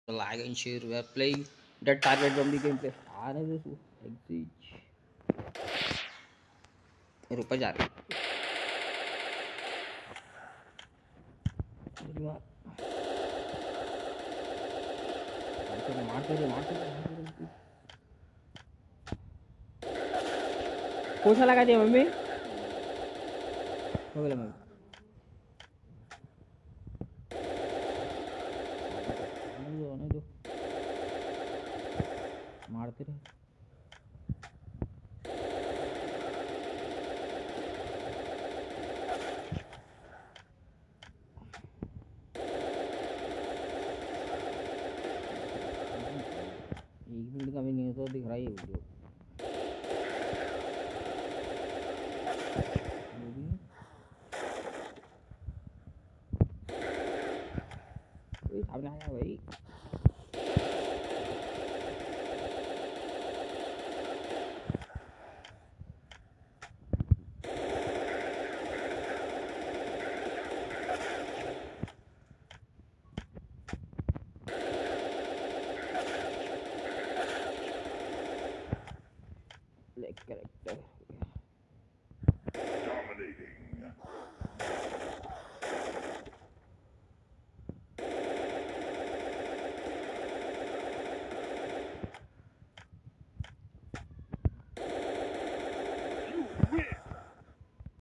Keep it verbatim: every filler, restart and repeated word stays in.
like and share. We are playing that target zombie gameplay. आ रहे हैं तो exit. रुपए जा रहे हैं. मेरी माँ. मारते रहे मारते रहे. पोछा लगा दिया मम्मी. हो गया मम्मी. मारते रहे. एक मिनट का भी नहीं तो दिख रहा है ये वीडियो. कोई सामने आया भाई. Character. Dominating.